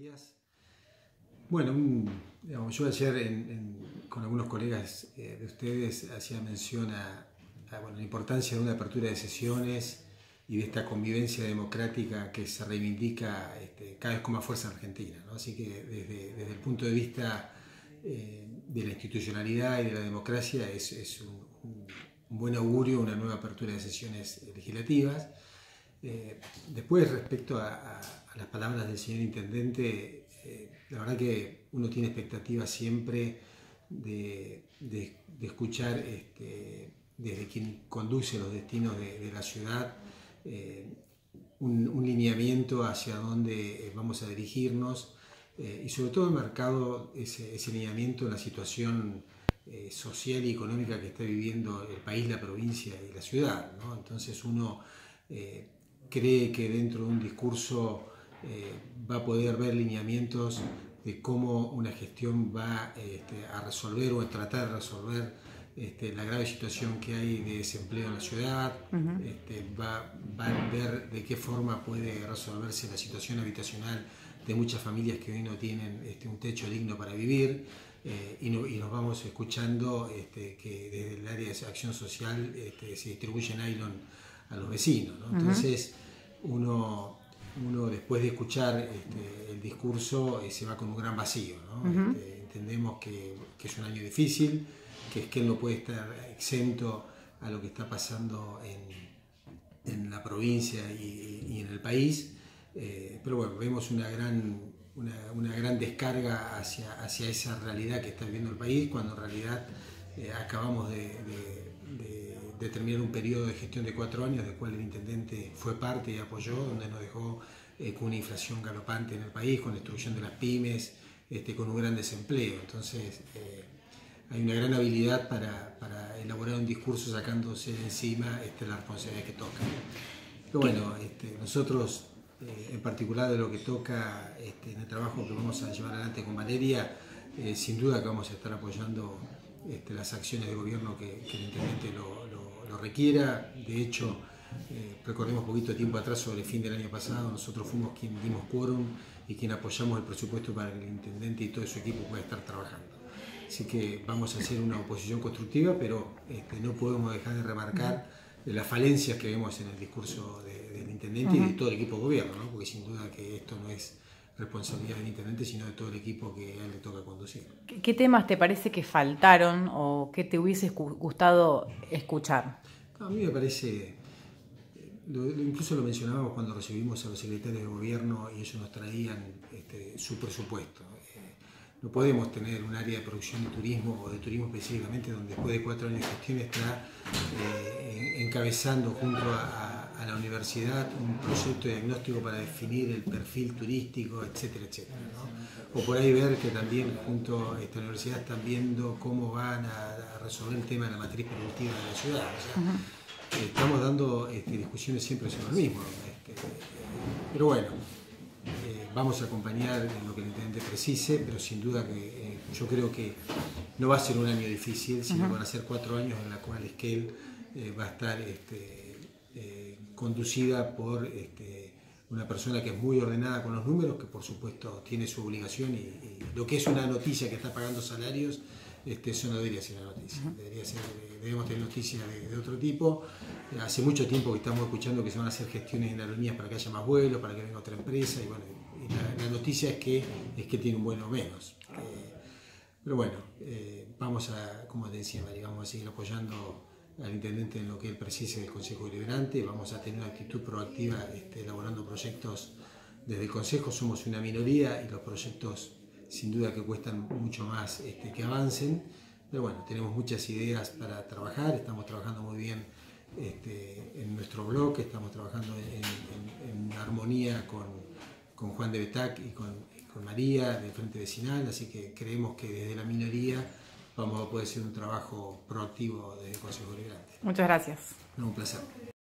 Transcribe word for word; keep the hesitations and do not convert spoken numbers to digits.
días. Bueno, un, digamos, yo ayer en, en, con algunos colegas eh, de ustedes hacía mención a, a bueno, la importancia de una apertura de sesiones y de esta convivencia democrática que se reivindica este, cada vez con más fuerza en Argentina, ¿no? Así que desde, desde el punto de vista eh, de la institucionalidad y de la democracia es, es un, un, un buen augurio una nueva apertura de sesiones legislativas. Eh, después, respecto a, a, a las palabras del señor Intendente, eh, la verdad que uno tiene expectativas siempre de, de, de escuchar este, desde quien conduce los destinos de, de la ciudad eh, un, un lineamiento hacia dónde vamos a dirigirnos eh, y sobre todo enmarcado ese, ese lineamiento en la situación eh, social y económica que está viviendo el país, la provincia y la ciudad, ¿no? Entonces uno eh, cree que dentro de un discurso eh, va a poder ver lineamientos de cómo una gestión va este, a resolver o a tratar de resolver este, la grave situación que hay de desempleo en la ciudad, uh-huh. este, va, va a ver de qué forma puede resolverse la situación habitacional de muchas familias que hoy no tienen este, un techo digno para vivir, eh, y, no, y nos vamos escuchando este, que desde el área de acción social este, se distribuye nylon a los vecinos, ¿no? Entonces uno, uno después de escuchar este, el discurso eh, se va con un gran vacío, ¿no? Uh-huh. este, entendemos que, que es un año difícil, que es que él no puede estar exento a lo que está pasando en, en la provincia y, y en el país, eh, pero bueno, vemos una gran, una, una gran descarga hacia, hacia esa realidad que está viviendo el país, cuando en realidad eh, acabamos de, de, de de terminar un periodo de gestión de cuatro años, del cual el intendente fue parte y apoyó, donde nos dejó eh, con una inflación galopante en el país, con destrucción de las pymes, este, con un gran desempleo. Entonces eh, hay una gran habilidad para, para elaborar un discurso sacándose de encima este, la responsabilidad que toca. Pero bueno, este, nosotros eh, en particular de lo que toca este, en el trabajo que vamos a llevar adelante con Valeria, eh, sin duda que vamos a estar apoyando este, las acciones de gobierno que, que el intendente lo, lo lo requiera. De hecho, eh, recordemos un poquito de tiempo atrás, sobre el fin del año pasado, nosotros fuimos quien dimos quórum y quien apoyamos el presupuesto para que el intendente y todo su equipo pueda estar trabajando. Así que vamos a hacer una oposición constructiva, pero este, no podemos dejar de remarcar uh-huh. las falencias que vemos en el discurso de, del intendente uh-huh. y de todo el equipo de gobierno, ¿no? Porque sin duda que esto no es responsabilidad del intendente, sino de todo el equipo que a él le toca conducir. ¿Qué, qué temas te parece que faltaron o qué te hubiese gustado escuchar? A mí me parece, lo, lo, incluso lo mencionábamos cuando recibimos a los secretarios de gobierno y ellos nos traían este, su presupuesto. Eh, no podemos tener un área de producción y turismo, o de turismo específicamente, donde después de cuatro años de gestión está eh, encabezando junto a, a a la universidad un proyecto de diagnóstico para definir el perfil turístico, etcétera, etcétera, ¿no? O por ahí ver que también junto a esta universidad están viendo cómo van a, a resolver el tema de la matriz productiva de la ciudad. O sea, uh-huh. eh, estamos dando este, discusiones siempre sobre lo mismo. Este, eh, pero bueno, eh, vamos a acompañar en lo que el intendente precise, pero sin duda que eh, yo creo que no va a ser un año difícil, sino uh-huh. van a ser cuatro años en los cuales que él eh, va a estar este, Eh, conducida por este, una persona que es muy ordenada con los números, que por supuesto tiene su obligación y, y lo que es una noticia que está pagando salarios, este, eso no debería ser una noticia, uh-huh. debería ser, debemos tener noticias de, de otro tipo. Hace mucho tiempo que estamos escuchando que se van a hacer gestiones en aerolíneas para que haya más vuelos, para que venga otra empresa, y bueno, y la, la noticia es que, es que tiene un vuelo menos. Eh, pero bueno, eh, vamos a, como te decía María, vamos a seguir apoyando al intendente en lo que él precise del Consejo Deliberante. Vamos a tener una actitud proactiva este, elaborando proyectos desde el Consejo. Somos una minoría y los proyectos sin duda que cuestan mucho más este, que avancen, pero bueno, tenemos muchas ideas para trabajar. Estamos trabajando muy bien este, en nuestro bloque, estamos trabajando en, en, en armonía con, con Juan de Betac y con, con María del Frente Vecinal, así que creemos que desde la minoría vamos a poder hacer un trabajo proactivo desde el Consejo Deliberante. Muchas gracias. No, un placer.